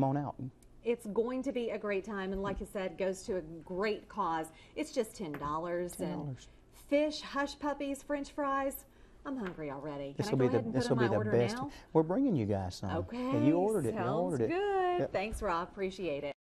come on out. It's going to be a great time, and like I said, goes to a great cause. It's just $10. And fish, hush puppies, French fries. I'm hungry already. Can I go ahead and put in my order now? We're bringing you guys some. Okay. And you ordered it. Sounds good. Yep. Thanks, Rob. Appreciate it.